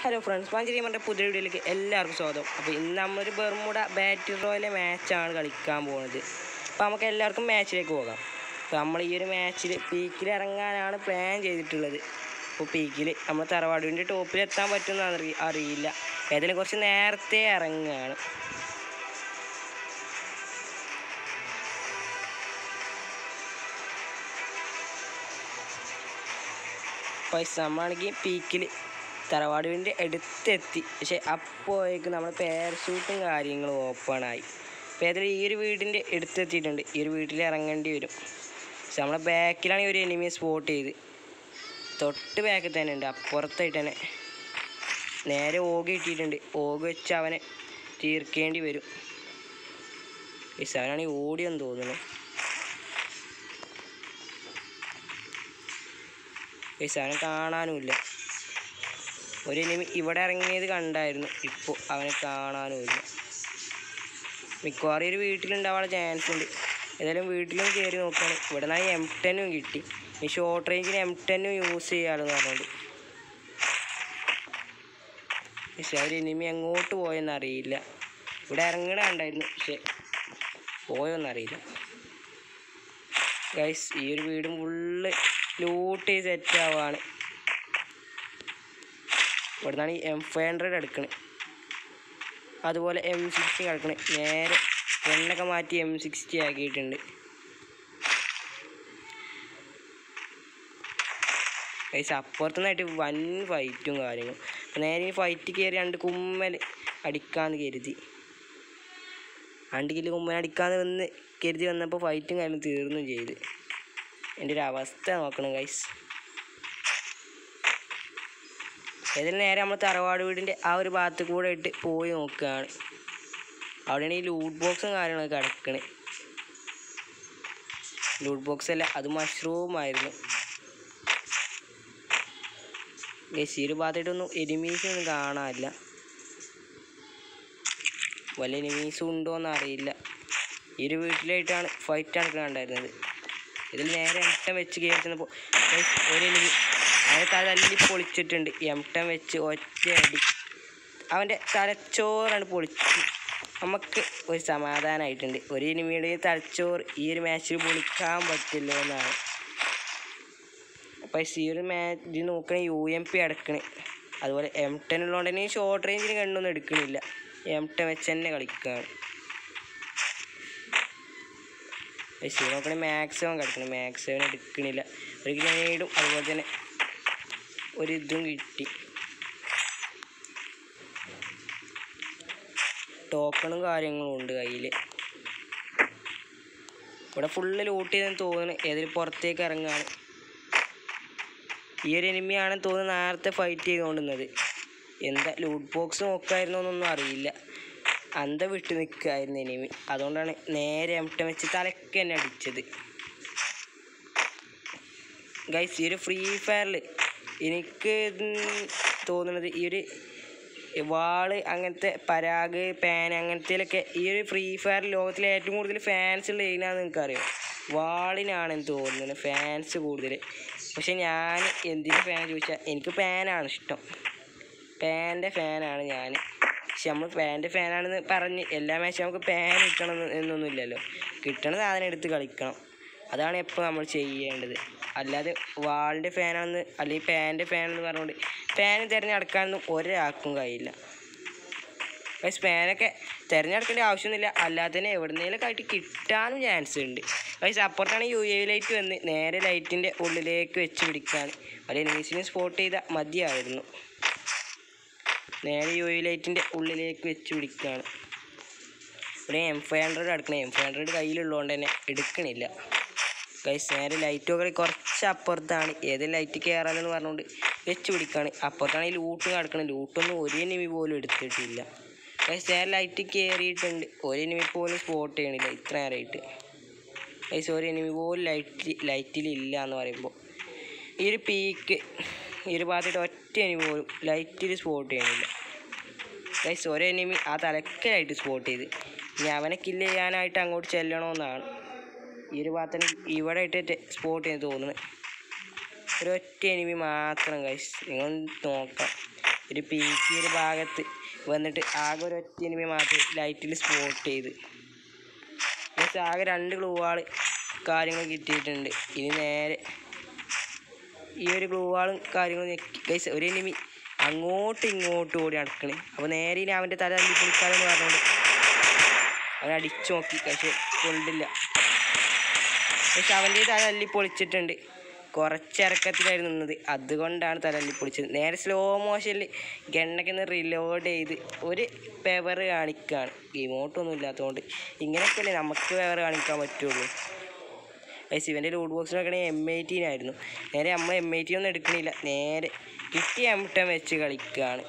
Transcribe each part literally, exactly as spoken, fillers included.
Hello friends, മഞ്ചേരിയുടെ പുതിയ വീഡിയോയിലേക്ക് എല്ലാവർക്കും സ്വാഗതം. അപ്പോൾ ഇന്ന് നമ്മളൊരു ബെർമുഡ ബാറ്റിൽ റോയിലെ മാച്ചാണ് കളിക്കാൻ പോകുന്നത്. അപ്പോൾ നമുക്ക് എല്ലാവർക്കും മാച്ചിലേക്ക് പോകാം. അപ്പോൾ നമ്മൾ ഈ ഒരു മാച്ചിൽ പീക്കിൽ ഇറങ്ങാനാണ് പ്ലാൻ ചെയ്തിട്ടുള്ളത്. അപ്പോൾ പീക്കിൽ നമ്മൾ തറവാടിൻ്റെ ടോപ്പിൽ എത്താൻ പറ്റുമെന്ന് അറി അറിയില്ല ഏതായാലും കുറച്ച് നേരത്തെ ഇറങ്ങുകയാണ്. പൈസ നമ്മളാണെങ്കിൽ പീക്കിൽ തറവാട് വീടിൻ്റെ അടുത്തെത്തി. പക്ഷെ അപ്പോഴേക്ക് നമ്മൾ പാരഷൂട്ടും കാര്യങ്ങളും ഓപ്പണായി. അപ്പോൾ ഏതായാലും ഈ ഒരു വീടിൻ്റെ അടുത്തെത്തിയിട്ടുണ്ട്. ഈ ഒരു വീട്ടിൽ ഇറങ്ങേണ്ടി വരും. പക്ഷെ നമ്മളെ ബാക്കിലാണ് ഈ ഒരു എനിമിയെ സ്പോട്ട് ചെയ്ത്. തൊട്ട് ബാക്കിൽ തന്നെ ഉണ്ട്, അപ്പുറത്തായിട്ട് തന്നെ നേരെ ഓഗ് കിട്ടിയിട്ടുണ്ട്. ഓഗ് വെച്ച് അവനെ തീർക്കേണ്ടി വരും. പക്ഷെ അവനാണെങ്കിൽ ഓടിയെന്ന് തോന്നുന്നു. പക്ഷെ അവനെ കാണാനുമില്ല. ഒരു എനിമി ഇവിടെ ഇറങ്ങിയത് കണ്ടായിരുന്നു, ഇപ്പോൾ അവനെ കാണാനുമില്ല. മിക്കവാറും ഒരു വീട്ടിലുണ്ടാവാനുള്ള ചാൻസ് ഉണ്ട്. ഏതായാലും വീട്ടിലും കയറി നോക്കുകയാണ്. ഇവിടെ നിന്നാണ് എം ടെന്നും കിട്ടി. ഈ ഷോർട്ട് റേഞ്ചിന് എം ടെന്നും യൂസ് ചെയ്യാമെന്ന് പറഞ്ഞുകൊണ്ട്. പക്ഷെ അവർ എനിമി എങ്ങോട്ട് പോയെന്നറിയില്ല. ഇവിടെ ഇറങ്ങണ കണ്ടായിരുന്നു, പക്ഷെ പോയോന്നറിയില്ല. ഗൈസ്, ഈ ഒരു വീടും ഫുള്ള് ലൂട്ട് ചെയ്ത് സെറ്റാവാണ്. ഇവിടെ നിന്നാണ് ഈ എം ഫൈവ് ഹൺഡ്രഡ് എടുക്കണേ, അതുപോലെ എം സിക്സ്റ്റി കിടക്കണേ. നേരെ എണ്ണൊക്കെ മാറ്റി എം സിക്സ്റ്റി ആക്കിയിട്ടുണ്ട്. ഗൈസ്, അപ്പുറത്തുനിന്നായിട്ട് വൻ ഫൈറ്റും കാര്യങ്ങളും. അപ്പം നേരെ ഈ ഫൈറ്റ് കയറി രണ്ട് കുമ്മൽ അടിക്കാമെന്ന് കരുതി. രണ്ട് കിലോ കുമ്മൽ അടിക്കാമെന്ന് വന്ന് കരുതി വന്നപ്പോൾ ഫൈറ്റും കാര്യം തീർന്നും ചെയ്ത്. എൻ്റെ ഒരു അവസ്ഥ നോക്കണം ഗൈസ്. ഏതായാലും നേരെ നമ്മൾ തറവാട് വീടിൻ്റെ ആ ഒരു ഭാഗത്ത് കൂടെ ഇട്ട് പോയി നോക്കുകയാണ്. അവിടെയാണ് ഈ ലൂട്ട് ബോക്സും കാര്യങ്ങളൊക്കെ കിടക്കണേ. ലൂട്ട് ബോക്സ് അല്ല, അത് മഷ്റൂം ആയിരുന്നു. ഗൈസ്, ഈ ഒരു ഭാഗത്തായിട്ടൊന്നും എനിമീസൊന്നും കാണാനില്ല. വല്ല എനിമീസും ഉണ്ടോയെന്ന് അറിയില്ല. ഈ ഒരു വീട്ടിലായിട്ടാണ് ഫൈറ്റാണ് കണ്ടായിരുന്നത്. ഇതിൽ നേരെ എം ടെൻ വെച്ച് കയറി ചെന്നപ്പോൾ ഒരു എനിമി അവൻ്റെ തല തല്ലി പൊളിച്ചിട്ടുണ്ട്. എം ടെൻ വെച്ച് ഒറ്റയടി അവൻ്റെ തലച്ചോറാണ് പൊളിച്ച്. നമുക്ക് ഒരു സമാധാനമായിട്ടുണ്ട്. ഒരു എനിമിയുടെ തലച്ചോറ് ഈ ഒരു മാച്ചിൽ പൊളിക്കാൻ പറ്റില്ല എന്നാണ്. അപ്പോൾ ഈ ഒരു മാച്ച് ഇത് നോക്കണേ, യു എം പി അടക്കണേ. അതുപോലെ എം ടെൻ ഉള്ളതുകൊണ്ട് തന്നെ ഷോർട്ട് റേഞ്ചിന് കണ്ണൊന്നും എടുക്കണില്ല. എം ടെൻ വെച്ച് തന്നെ കളിക്കുകയാണ്. പക്ഷേ നോക്കണേ, മാക്സിമം കിടക്കണം. മാക്സിമം എടുക്കണില്ല. ഒരു ഗ്രനേഡും അതുപോലെ തന്നെ ഒരു ഇതും കിട്ടി. ടോക്കണും കാര്യങ്ങളും ഉണ്ട് കയ്യിൽ. ഇവിടെ ഫുള്ള് ലൂട്ട് ചെയ്തെന്ന് തോന്നുന്നു. ഏതെങ്കിലും പുറത്തേക്ക് ഇറങ്ങുകയാണ്. ഈ ഒരു എനിമിയാണെന്ന് തോന്നുന്നു നേരത്തെ ഫൈറ്റ് ചെയ്തുകൊണ്ടിരുന്നത്. എന്താ ലൂട്ട് ബോക്സ് നോക്കായിരുന്നോ എന്നൊന്നും അറിയില്ല. അന്ത വിട്ട് നിൽക്കുകയായിരുന്നു എനിമി. അതുകൊണ്ടാണ് നേരെ എം ടെൻ വെച്ച് തലക്ക് തന്നെ അടിച്ചത്. ഗൈസ്, ഈ ഒരു ഫ്രീ ഫയറിൽ എനിക്ക് തോന്നുന്നത് ഈ ഒരു വാള് അങ്ങനത്തെ പരാഗ് പാൻ അങ്ങനത്തേലൊക്കെ ഈ ഒരു ഫ്രീ ഫയർ ലോകത്തിലെ ഏറ്റവും കൂടുതൽ ഫാൻസ് ഉള്ള ഏതിനാന്ന് നിങ്ങൾക്കറിയാം. വാളിനാണെന്ന് തോന്നുന്നത് ഫാൻസ് കൂടുതൽ. പക്ഷെ ഞാൻ എന്തിന് ഫാൻ ചോദിച്ചാൽ എനിക്ക് പാനാണ് ഇഷ്ടം. പാൻ്റെ ഫാനാണ് ഞാൻ. പക്ഷെ നമ്മൾ പാൻ്റെ ഫാനാണെന്ന് പറഞ്ഞ് എല്ലാ മാച്ചും നമുക്ക് പാൻ കിട്ടണം എന്നൊന്നുമില്ലല്ലോ. കിട്ടണ സാധനം എടുത്ത് കളിക്കണം. അതാണ് എപ്പോൾ നമ്മൾ ചെയ്യേണ്ടത്. അല്ലാതെ വാളിൻ്റെ ഫാനാണെന്ന് അല്ലെങ്കിൽ പാൻ്റെ ഫാനെന്ന് പറഞ്ഞുകൊണ്ട് ഫാന് തിരഞ്ഞെടുക്കാനൊന്നും ഒരാൾക്കും കഴിയില്ല. പക്ഷേ ഫാനൊക്കെ തിരഞ്ഞെടുക്കേണ്ട ആവശ്യമൊന്നുമില്ല. അല്ലാതെ തന്നെ എവിടുന്നേലൊക്കെ ആയിട്ട് കിട്ടാനും ചാൻസ് ഉണ്ട്. പക്ഷേ അപ്പുറത്താണ് യു എ ലൈറ്റ് വന്ന് നേരെ ലൈറ്റിൻ്റെ ഉള്ളിലേക്ക് വെച്ച് പിടിക്കാൻ. അത് എനിമീസിനെ സ്പോട്ട് ചെയ്താൽ മതിയായിരുന്നു. നേരെ യു എ ലൈറ്റിൻ്റെ ഉള്ളിലേക്ക് വെച്ച് പിടിക്കുകയാണ്. ഇവിടെ എം ഫൈവ് ഹൺഡ്രഡ് എടുക്കണേ. എം ഫൈവ് ഹൺഡ്രഡ് കയ്യിലുള്ളതുകൊണ്ട് തന്നെ എടുക്കണില്ല. ഗൈസ്, നേരെ ലൈറ്റൊക്കെ കുറച്ച് അപ്പുറത്താണ്. ഏത് ലൈറ്റ് കയറാലെന്ന് പറഞ്ഞുകൊണ്ട് വെച്ച് പിടിക്കുകയാണ്. അപ്പുറത്താണ് ഈ ലൂട്ട് കിടക്കണം. ലൂട്ടൊന്നും ഒരു എനിമി പോലും എടുത്തിട്ടില്ല. ഗൈസ്, നേരെ ലൈറ്റ് കയറിയിട്ടുണ്ട്. ഒരു എനിമി പോലും സ്പോട്ട് ചെയ്യണില്ല ഇത്ര നേരമായിട്ട്. ഗൈസ്, ഒരു എനിമി പോലും ലൈറ്റ് ലൈറ്റിലില്ല എന്ന് പറയുമ്പോൾ ഈ ഒരു പീക്ക് ഈ ഒരു ഭാഗത്തായിട്ട് ഒറ്റ എനിമി പോലും ലൈറ്റിൽ സ്പോട്ട് ചെയ്യണില്ല. ഗൈസ്, ഒരു എനിമി ആ തലക്കലായിട്ട് സ്പോട്ട് ചെയ്ത് ഇനി അവനെ കില്ല് ചെയ്യാനായിട്ട് അങ്ങോട്ട് ചെല്ലണമെന്നാണ്. ഈ ഒരു ഭാഗത്തിന് ഇവിടെ ഇട്ടിട്ട് സ്പോട്ട് ചെയ്ത് തോന്നുന്നു. ഒരൊറ്റ എനിമി മാത്രം ഗൈസ്. നിങ്ങൾ നോക്കാം. ഒരു പീക്ക് ഒരു ഭാഗത്ത് വന്നിട്ട് ആകെ ഒരു ഒറ്റ എനിമി മാത്രം ലൈറ്റിൽ സ്പോട്ട് ചെയ്ത്. പക്ഷേ ആകെ രണ്ട് ഗ്ലൂവാൾ കാര്യങ്ങൾ കിട്ടിയിട്ടുണ്ട്. ഇനി നേരെ ഈ ഒരു ഗ്ലൂവാളും കാര്യങ്ങളും ഗൈസ് ഒരു എനിമി അങ്ങോട്ടും ഇങ്ങോട്ടും ഓടി നടക്കണേ. അപ്പോൾ നേരെ ഇനി അവൻ്റെ തല തല്ലി പൊളിക്കാമെന്ന് പറഞ്ഞുകൊണ്ട് അവൻ അടിച്ചു നോക്കി, പക്ഷെ കൊണ്ടില്ല. പക്ഷെ അവൻ്റെ തല തല്ലി പൊളിച്ചിട്ടുണ്ട്. കുറച്ചിറക്കത്തിലായിരുന്നു നിന്നത്, അതുകൊണ്ടാണ് തല തല്ലി പൊളിച്ചത്. നേരെ സ്ലോ മോഷനിൽ ഗണ്ണൊക്കെ ഒന്ന് റിലോഡ് ചെയ്ത് ഒരു പെവർ കാണിക്കുകയാണ്. ഇമോട്ടൊന്നും ഇല്ലാത്തതുകൊണ്ട് ഇങ്ങനെയൊക്കെയല്ലേ നമുക്ക് പെവർ കാണിക്കാൻ പറ്റുള്ളൂ. ഗൈസ് ഇവൻ്റെ ലൂട്ട് ബോക്സ് നോക്കണമെങ്കിൽ എം എയ്റ്റീൻ ആയിരുന്നു. നേരെ നമ്മൾ എം എയ്റ്റീൻ ഒന്നും എടുക്കണില്ല, നേരെ കിട്ടിയ എം ടെൻ വെച്ച് കളിക്കുകയാണ്.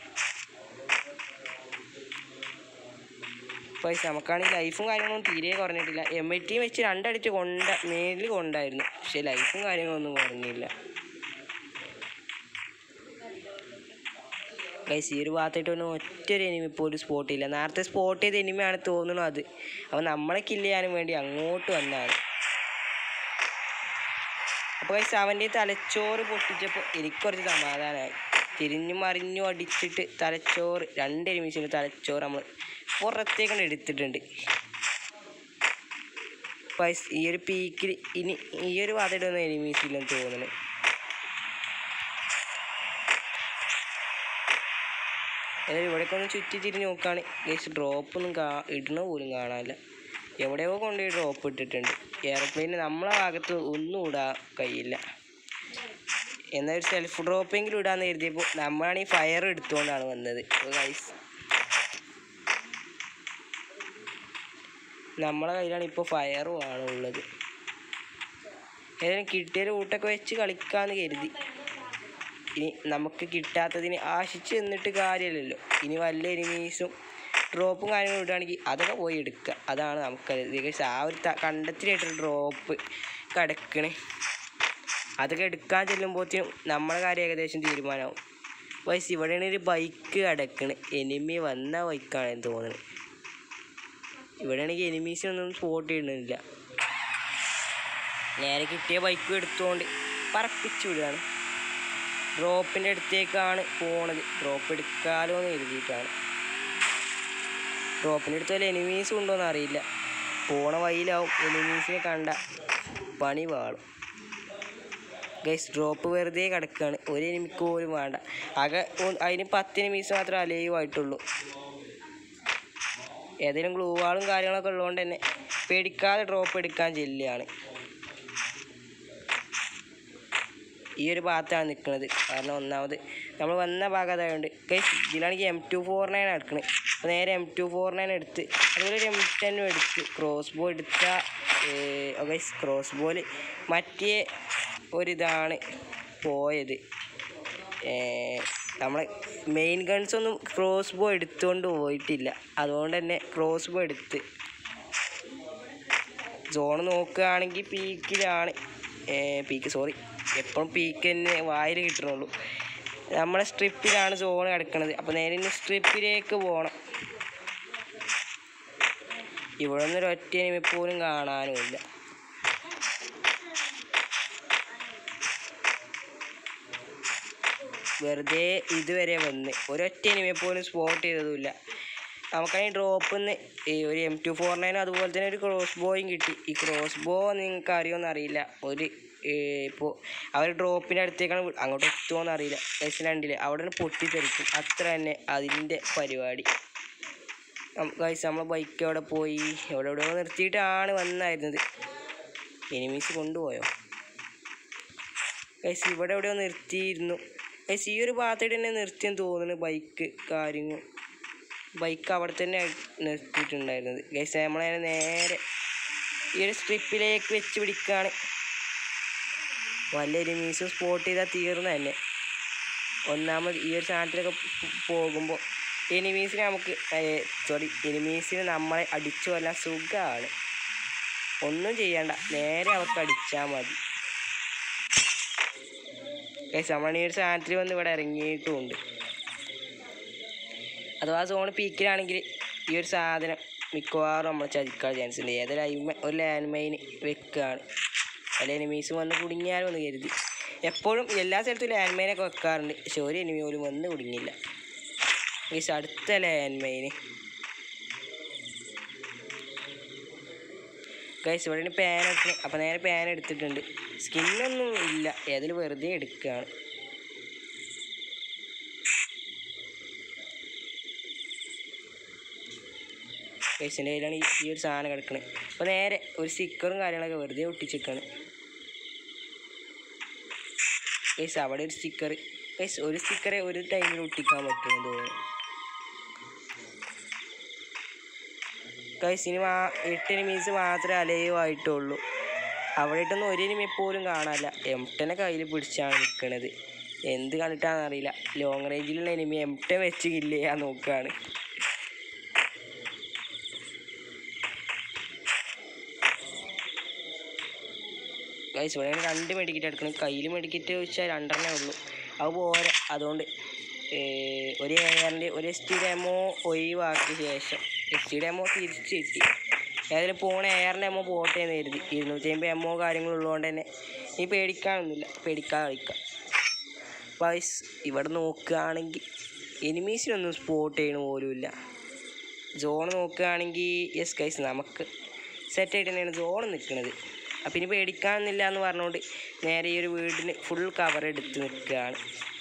പൈസ നമുക്കാണെങ്കിൽ ലൈഫും കാര്യങ്ങളൊന്നും തീരെ കുറഞ്ഞിട്ടില്ല. എം എയ്റ്റീൻ വെച്ച് രണ്ടടിച്ച് കൊണ്ട മേലിൽ കൊണ്ടായിരുന്നു, പക്ഷെ ലൈഫും കാര്യങ്ങളൊന്നും കുറഞ്ഞില്ല. ഗൈസ് ഈ ഒരു ഭാഗത്തായിട്ടൊന്നും ഒറ്റൊരു എനിമി പോലും സ്പോട്ട് ചെയ്യില്ല. നേരത്തെ സ്പോട്ട് ചെയ്ത എനിമിയാണ് തോന്നുന്നു അത്. അപ്പോൾ നമ്മളെ കില്ല് ചെയ്യാനും വേണ്ടി അങ്ങോട്ട് വന്നതാണ്. അപ്പോൾ ഗൈസ് അവൻ്റെ തലച്ചോറ് പൊട്ടിച്ചപ്പോൾ എനിക്ക് കുറച്ച് സമാധാനമായി. തിരിഞ്ഞു മറിഞ്ഞു അടിച്ചിട്ട് തലച്ചോറ് രണ്ട് എനിമീസിൻ്റെ തലച്ചോറ് നമ്മൾ പുറത്തേക്കാണ് എടുത്തിട്ടുണ്ട്. പൈസ ഈ ഒരു പീക്കിൽ ഇനി ഈ ഒരു ഭാഗത്തായിട്ടൊന്നും എനിമീസില്ലെന്ന് തോന്നുന്നു. അതായത് ഇവിടേക്ക് ഒന്ന് ചുറ്റി തിരിഞ്ഞ് നോക്കുകയാണ് ഗൈസ്, ഡ്രോപ്പൊന്നും കാ ഇടണ പോലും കാണാനില്ല. എവിടെയോ കൊണ്ടുപോയി ഡ്രോപ്പ് ഇട്ടിട്ടുണ്ട്. എയർപ്ലെയിന് നമ്മളെ ഭാഗത്ത് ഒന്നും ഇടാൻ കഴിയില്ല. എന്നാൽ ഒരു സെൽഫ് ഡ്രോപ്പെങ്കിലും ഇടാന്ന് കരുതിയപ്പോൾ നമ്മളാണ് ഈ ഫയർ എടുത്തുകൊണ്ടാണ് വന്നത്. ഗൈസ് നമ്മളെ കയ്യിലാണ് ഇപ്പോൾ ഫയറും ആണ് ഉള്ളത്. ഏതായാലും കിട്ടിയ കൂട്ടൊക്കെ വെച്ച് കളിക്കാമെന്ന് കരുതി. ഇനി നമുക്ക് കിട്ടാത്തതിന് ആശിച്ച് നിന്നിട്ട് കാര്യമില്ലല്ലോ. ഇനി വല്ല എനിമീസും ഡ്രോപ്പും കാര്യങ്ങളും ഇടുകയാണെങ്കിൽ അതൊക്കെ പോയി എടുക്കുക, അതാണ് നമുക്കത്. ആ ഒരു കണ്ടത്തിലായിട്ടൊരു ഡ്രോപ്പ് കിടക്കണേ, അതൊക്കെ എടുക്കാൻ ചെല്ലുമ്പോഴത്തേനും നമ്മളെ കാര്യം ഏകദേശം തീരുമാനമാവും. വയസ്സ് ഇവിടെയാണ് ഒരു ബൈക്ക് കിടക്കണേ, എനിമി വന്ന ബൈക്കാണെന്ന് തോന്നുന്നത്. ഇവിടെയാണെങ്കിൽ എനിമീസിനൊന്നും സ്പോട്ട് ചെയ്യുന്നില്ല. നേരെ കിട്ടിയ ബൈക്കും എടുത്തുകൊണ്ട് പറപ്പിച്ചു വിടുകയാണ്. ഡ്രോപ്പിൻ്റെ അടുത്തേക്കാണ് പോണത്. ഡ്രോപ്പ് എടുക്കാലോ എന്ന് കരുതിയിട്ടാണ്. ഡ്രോപ്പിൻ്റെ അടുത്ത് വല്ല എനിമീസും ഉണ്ടോയെന്ന് അറിയില്ല. പോണ വഴിയിലാവും എനിമീസിനെ കണ്ട പണി വാളും. ഗൈസ് ഡ്രോപ്പ് വെറുതെ കിടക്കുകയാണ്, ഒരു എനിമിക്ക് പോലും വേണ്ട. ആകെ അതിന് പത്ത് എനിമീസ് മാത്രമേ അലൈവ് ആയിട്ടുള്ളൂ. ഏതെങ്കിലും ഗ്ലൂവാളും കാര്യങ്ങളൊക്കെ ഉള്ളതുകൊണ്ട് തന്നെ പേടിക്കാതെ ഡ്രോപ്പ് എടുക്കാൻ ചെല്ലുകയാണ്. ഈ ഒരു ഭാഗത്താണ് നിൽക്കുന്നത്. കാരണം ഒന്നാമത് നമ്മൾ വന്ന ഭാഗത്തായതുകൊണ്ട്. ഗൈസ് ഇതിലാണെങ്കിൽ എം ടു ഫോർ നയൻ എടുക്കണത്. അപ്പോൾ നേരെ എം ടു ഫോർ നയൻ എടുത്ത് അതുപോലെ ഒരു എം ടെന്നും എടുത്ത് ക്രോസ് ബോ എടുത്ത ഗൈസ് ക്രോസ് ബോയിൽ മറ്റേ ഒരിതാണ് പോയത്. നമ്മളെ മെയിൻ ഗൺസ് ഒന്നും ക്രോസ് ബോ എടുത്തുകൊണ്ട് പോയിട്ടില്ല, അതുകൊണ്ട് തന്നെ ക്രോസ് ബോ എടുത്ത് സോൺ നോക്കുകയാണെങ്കിൽ പീക്കിലാണ്. പീക്ക് സോറി എപ്പോഴും പീക്ക് തന്നെ വായിൽ കിട്ടണുള്ളൂ. നമ്മളെ സ്ട്രിപ്പിലാണ് സോൺ കിടക്കുന്നത്. അപ്പോൾ നേരെ ഇനി സ്ട്രിപ്പിലേക്ക് പോകണം. ഇവിടെ നിന്നൊരു ഒറ്റ എനിമി പോലും കാണാനുമില്ല. വെറുതെ ഇതുവരെ വന്ന് ഒരൊറ്റ എനിമിയെ പോലും സ്പോട്ട് ചെയ്തതുമില്ല. നമുക്കാണെങ്കിൽ ഡ്രോപ്പിൽ നിന്ന് ഈ ഒരു എം ടു ഫോർ നയനും അതുപോലെ തന്നെ ഒരു ക്രോസ് ബോയും കിട്ടി. ഈ ക്രോസ് ബോ നിങ്ങൾക്ക് അറിയുമെന്ന് അറിയില്ല. ഒരു ഇപ്പോൾ അവർ ഡ്രോപ്പിൻ്റെ അടുത്തേക്കാണ് അങ്ങോട്ട് എത്തുമോയെന്ന് അറിയില്ല. ഗൈസ് രണ്ടിൽ അവിടെ നിന്ന് പൊട്ടിത്തെറിക്കും, അത്ര തന്നെ അതിൻ്റെ പരിപാടി. ഗൈസ് നമ്മൾ ബൈക്ക് അവിടെ പോയി എവിടെ എവിടെയോ നിർത്തിയിട്ടാണ് വന്നായിരുന്നത്. എനിമീസ് കൊണ്ടുപോയോ? ഗൈസ് ഇവിടെ എവിടെയോ നിർത്തിയിരുന്നു. ഗൈസ് ഈ ഒരു ഭാഗത്തായിട്ട് തന്നെ നിർത്തിയെന്ന് തോന്നുന്നു. ബൈക്ക് കാര്യങ്ങൾ ബൈക്ക് അവിടെ തന്നെ നിർത്തിയിട്ടുണ്ടായിരുന്നത്. ഗൈസ് നമ്മളതിനെ നേരെ ഈ ഒരു സ്ട്രിപ്പിലേക്ക് വെച്ച് പിടിക്കുകയാണ്. വല്ല എനിമീസും സ്പോട്ട് ചെയ്താൽ തീർന്നു തന്നെ. ഒന്നാമത് ഈ ഒരു സാധനത്തിലൊക്കെ പോകുമ്പോൾ എനിമീസിനെ നമുക്ക് സോറി എനിമീസിനെ നമ്മളെ അടിച്ചു കൊല്ലാൻ സുഖമാണ്. ഒന്നും ചെയ്യണ്ട, നേരെ അവർക്ക് അടിച്ചാൽ മതി. ഗൈസ് നമ്മൾ ഈ ഒരു സാധനത്തിൽ വന്ന് ഇവിടെ ഇറങ്ങിയിട്ടുമുണ്ട്. അഥവാ സോൺ പീക്കിലാണെങ്കിൽ ഈ ഒരു സാധനം മിക്കവാറും നമ്മൾ ചതിക്കാൻ ചാൻസ് ഉണ്ട്. ഏതൊരു ഒരു ലാൻഡ് മൈൻ വെക്കുകയാണ്. അല്ല എനിമീസ് വന്ന് കുടുങ്ങിയാലും ഒന്ന് കരുതി. എപ്പോഴും എല്ലാ സ്ഥലത്തും ലാൻഡ് മൈനൊക്കെ വെക്കാറുണ്ട്. പക്ഷെ ഒരു എനിമി പോലും വന്ന് കുടുങ്ങിയില്ല. ഗൈസ് അടുത്ത ലാൻഡ് മൈന്. ഗൈസ് ഇവിടെ പാൻ എടുക്കണം. അപ്പം നേരെ പാൻ എടുത്തിട്ടുണ്ട്. സ്കിന്നൊന്നും ഇല്ല, ഏതിൽ വെറുതെ എടുക്കുകയാണ്. ഗൈസിൻ്റെ കയ്യിലാണ് ഈ ഒരു സാധനം കിടക്കുന്നത്. അപ്പോൾ നേരെ ഒരു സ്റ്റിക്കറും കാര്യങ്ങളൊക്കെ വെറുതെ ഒട്ടിച്ചിട്ടാണ്. ഗൈസ് അവിടെ ഒരു സ്റ്റിക്കർ. ഗൈസ് ഒരു സ്റ്റിക്കറെ ഒരു ടൈമിൽ ഒട്ടിക്കാൻ പറ്റുമെന്ന് തോന്നുന്നു. ഗൈസ് ഇനി മാ എട്ട് എനിമീസ് മാത്രമേ അലൈവ് ആയിട്ടുള്ളൂ. അവിടെ ഇട്ടൊന്നും ഒരു എനിമി എപ്പോഴും കാണാനില്ല. എം ടെനെ കയ്യിൽ പിടിച്ചാണ് നിൽക്കുന്നത്. എന്ത് കണ്ടിട്ടാണെന്ന് അറിയില്ല. ലോങ് റേഞ്ചിലുള്ള എനിമി എം ടെൻ വെച്ച് കില്ല് ചെയ്യാൻ നോക്കുകയാണ്. ഗൈസ് ഇവിടെ രണ്ട് മെഡിക്കറ്റ് എടുക്കണം. കയ്യിൽ മെഡിക്കറ്റ് വെച്ചാൽ രണ്ടെണ്ണേ ഉള്ളൂ. അത് പോരാ. അതുകൊണ്ട് ഒരു എയറിൻ്റെ ഒരു എസ് ടി ഡെമോ ഒഴിവാക്കിയ ശേഷം എസ് ടി ഡെമോ തിരിച്ച് കിട്ടി. ഏതായാലും പോണ എയറിൻ്റെ എമോ പോട്ടെ എന്ന് കരുതി. ഇരുന്നൂറ്റി അമ്പത് എമ്മോ കാര്യങ്ങളുള്ളതുകൊണ്ട് തന്നെ ഈ പേടിക്കാനൊന്നുമില്ല. പേടിക്കാതെ കളിക്കാം. ഗൈസ് ഇവിടെ നോക്കുകയാണെങ്കിൽ എനിമീസിനൊന്നും സ്പോട്ട് ചെയ്യണ പോലുമില്ല. സോൺ നോക്കുകയാണെങ്കിൽ യെസ് ഗൈസ് നമുക്ക് സെറ്റായിട്ട് തന്നെയാണ് സോൺ നിൽക്കുന്നത്. അപ്പം ഇനി പേടിക്കാനൊന്നുമില്ല എന്ന് പറഞ്ഞുകൊണ്ട് നേരെ ഈ ഒരു വീടിന് ഫുൾ കവർ എടുത്ത് നിൽക്കുകയാണ്.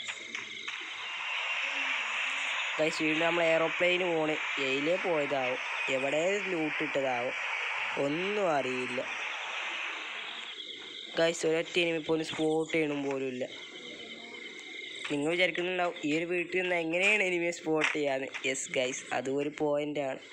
ഗൈസ് വീണ്ടും നമ്മൾ എയറോപ്ലെയിന് പോണ്. എയിലേ പോയതാവും, എവിടെ ലൂട്ടിട്ടതാവും, ഒന്നും അറിയില്ല. ഗൈസ് ഒരൊറ്റ എനിമി പോലും സ്പോട്ട് ചെയ്യണം പോലും ഇല്ല. നിങ്ങൾ വിചാരിക്കുന്നുണ്ടാവും ഈ ഒരു വീട്ടിൽ നിന്ന് എങ്ങനെയാണ് എനിമിയെ സ്പോട്ട് ചെയ്യാന്ന്. യെസ് ഗൈസ് അതും ഒരു പോയിൻ്റാണ്.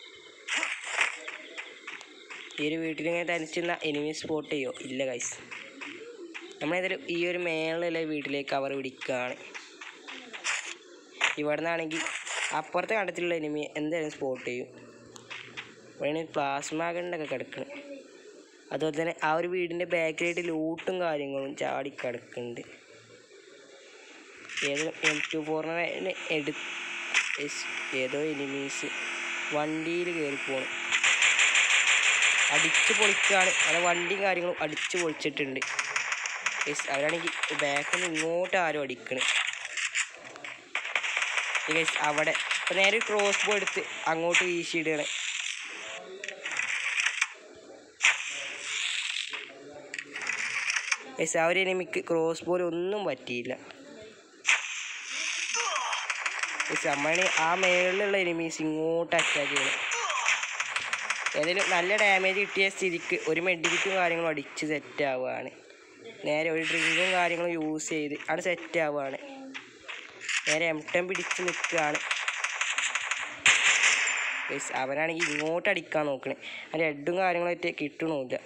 ഈ ഒരു വീട്ടിലിങ്ങനെ തനിച്ചുന്ന എനിമി സ്പോട്ട് ചെയ്യോ? ഇല്ല ഗൈസ്. നമ്മളേതായാലും ഈ ഒരു മേളിലുള്ള വീട്ടിലേക്ക് കവർ പിടിക്കുകയാണ്. ഇവിടെ നിന്നാണെങ്കിൽ അപ്പുറത്തെ കണ്ടത്തിലുള്ള എനിമി എന്തായാലും സ്പോട്ട് ചെയ്യും. ഇവിടെ പ്ലാസ്മ ഗണ്ണൊക്കെ കിടക്കണം. അതുപോലെ തന്നെ ആ ഒരു വീടിൻ്റെ ബാക്കിലായിട്ട് ലൂട്ടും കാര്യങ്ങളും ചാടി കിടക്കുന്നുണ്ട്. ഏതോ എം ടു ഫോറിനെ എടു ഏതോ എനിമീസ് വണ്ടിയിൽ കയറി പോകണം. അടിച്ച് പൊളിക്കുകയാണ്. അവിടെ വണ്ടിയും കാര്യങ്ങളും അടിച്ച് പൊളിച്ചിട്ടുണ്ട്. ഗൈസ് അവരാണെങ്കിൽ ബാക്കിൽ നിന്ന് ഇങ്ങോട്ട് ആരും അടിക്കണം. ഗൈസ് അവിടെ ഇപ്പം നേരെ ക്രോസ് ബോ എടുത്ത് അങ്ങോട്ട് വീശിയിടുകയാണ്. ഗൈസ് ആ ഒരു എനിമിക്ക് ക്രോസ് ബോയിൽ ഒന്നും പറ്റിയില്ല. ഗൈസ് നമ്മളാണ് ആ മേളിലുള്ള എനിമീസ് ഇങ്ങോട്ട് അറ്റാക്ക് ചെയ്യണം. ഏതെങ്കിലും നല്ല ഡാമേജ് കിട്ടിയ സ്ഥിതിക്ക് ഒരു മെഡിക്കറ്റും കാര്യങ്ങളും അടിച്ച് സെറ്റ് ആവുകയാണ്. നേരെ ഒരു ഡ്രിങ്കും കാര്യങ്ങളും യൂസ് ചെയ്ത് അവിടെ സെറ്റ് ആവുകയാണ്. നേരെ എം ടെൻ പിടിച്ച് നിൽക്കുകയാണ്. ഗൈസ് അവരാണെങ്കിൽ ഇങ്ങോട്ട് അടിക്കാൻ നോക്കണേ. അതിൻ്റെ ഹെഡും കാര്യങ്ങളായിട്ട് കിട്ടണമില്ല.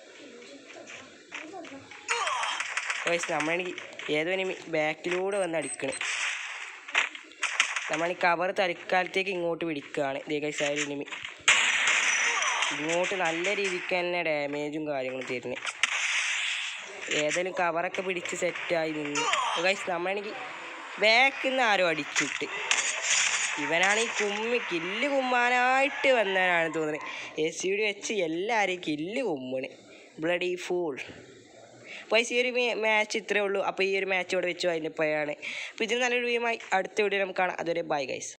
ഗൈസ് നമ്മളാണെങ്കിൽ ഏതോ എനിമി ബാക്കിലൂടെ വന്ന് അടിക്കണേ. നമ്മളീ കവർ തൽക്കാലത്തേക്ക് ഇങ്ങോട്ട് പിടിക്കുകയാണ്. ഇതേ ഗൈസ് ആ ഒരു എനിമി ഇങ്ങോട്ട് നല്ല രീതിക്ക് തന്നെ ഡാമേജും കാര്യങ്ങളും തരുന്നത്. ഏതെങ്കിലും കവറൊക്കെ പിടിച്ച് സെറ്റായി നിന്ന് ഗൈസ് നമ്മളാണെങ്കിൽ ബാക്കിൽ നിന്ന് ആരോ അടിച്ചിട്ട് ഇവനാണെങ്കിൽ കുമ്മി കില്ല് കുമ്മാനായിട്ട് വന്നവനാണ് തോന്നുന്നത്. എസ് സി ഡി വെച്ച് എല്ലാവരെയും കില്ല് കുമ്മണ്. Bloody fool. അപ്പോൾ ഈ ഒരു മാച്ച് ഇത്രയേ ഉള്ളൂ. അപ്പോൾ ഈ ഒരു മാച്ച് ഇവിടെ വെച്ചു അതിൻ്റെ പോയാണ്. അപ്പോൾ ഇതിന് നല്ലൊരു വീഡിയോയുമായി അടുത്ത വീഡിയോ നമുക്ക് കാണാം. അതുവരെ ബൈ ഗൈസ്.